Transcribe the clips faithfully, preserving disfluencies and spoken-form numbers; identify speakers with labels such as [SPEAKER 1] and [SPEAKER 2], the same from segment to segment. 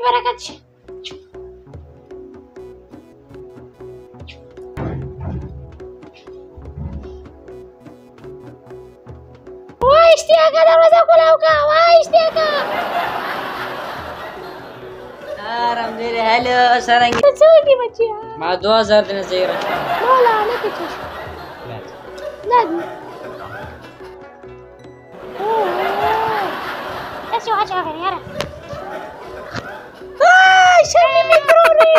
[SPEAKER 1] برکت شي. وای اشتیاقه دروازه کلاو کا. وای اشتیاقه
[SPEAKER 2] آرام دیره. هلو سرنگی
[SPEAKER 1] ته څه وکړې بچیه؟
[SPEAKER 2] ما دو هزار دینه زیره
[SPEAKER 1] مولا هلکه څه شو؟ دا دي داسې واچوه که یاره. شرمې مې ترورې.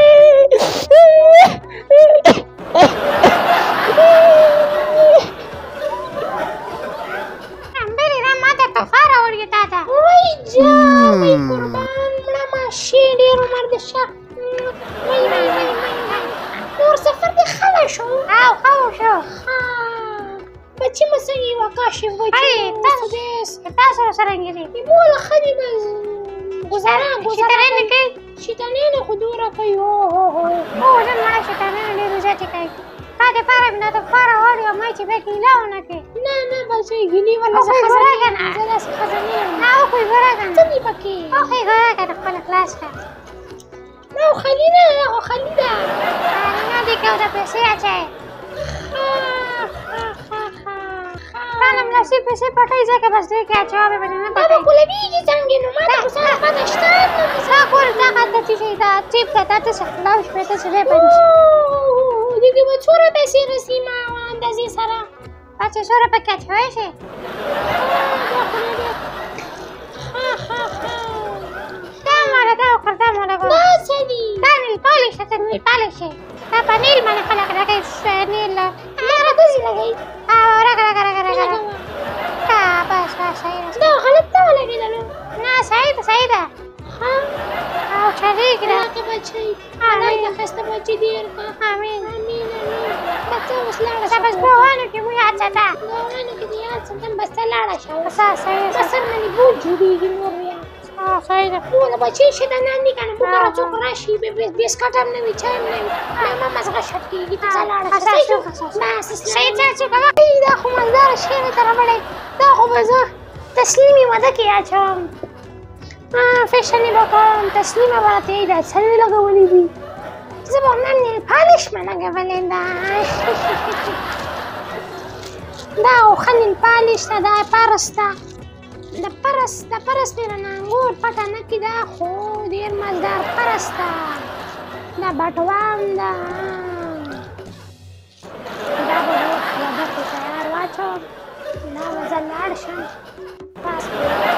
[SPEAKER 1] همدلې دا ما ته تحفه راوړې تا ته. وای جانې قربان مړه ماشې ډېر عمر دې شه. وای وای وای وای نور سفر دې ښه شو. او ښه شو. بچې مې څنګه وه کاشف بچې تاسو څرنګه دي؟ موله ښه دي بس ګزاره ګزاره نه کوي. شیطانیانې خو دومره کوي. هو هو هو هو نن مړه شیطانیانې ډېرې زیاتې کوي. تا دپاره مې دا دپاره راوړې وه ما چې بیا ګیله ونه کړې. نه نه بچې ګیلې ولا زه خزنې یم. زه داسې خزنې یم. نه وخوئ ګوره که نه څه دي پکې؟ وخوئ ګوره که نه خپله خلاص کړه. دا خو خالي نه ده. دا خو خالي ده. خالي نه دي که ورته پیسې اچوې. تا نه مناسب پیسې پټوي ځکه بس دې کې اچوه بیا به نه پټوي. دا به کولوېږي څنګه نو ما ته خو سره پته شته نو دا کور دا هلته چې دا ټیپ که تا ته څه خلاو شپېته سوی پنځه دې کې به څومره پیسې رسي ما اندازې سره بچې څومره پکې اچوی شي. دا خو نه دی. دا ماله دا وکړه دا ماله ګوره. دا څه دي؟ دا نیل پالش ده. نیل پالش دی. دا په نیل باندې خلک لګوي. نیل یاره داسې لګوي. رګه رګه رګه رګه بس بس صحیح ده. دا غلط نه ولګېدلو. نه صحیح ده صحیح ده. او شریک ده. راکه بچی خدای دې ښایسته بچي دې ورکړه. امین امین امین. دا څه اوس لاړه شه. بس ګاوانو کې مو یاد ساته. ګاوانو کې دې یاد ساتم بس ته لاړه شه. بس صحیح ده. بس سر باندې بوج جوړېږي نور بیا. صحیح ده. ټوله بچي شیطانان دي که نه بوکره څوک راشي بسکټ هم نه وي چای هم نه وي بیا ما مزغه شټ کېږي. ته ځه لاړه شه. بس صحیح ځه چې کوه. دا خو مزداره شی مې ته راوړی. دا خو به زه تسلیمې واده کې اچوم. فیشن یې به کوم. تسلیمه به راته یې دا څلوې لګولې دي. زه به نن نیل پالش مې لګولې ده. دا خو ښه نیل پالش ده. دا پرس ده. د پرس د پرس مې رانه انګور پټه نه کړي. دا خو ډېر مزدار پرس ده. دا بټوام ده. دا به واده کې تیار واچوم. دا به زه لاړ شم. پاس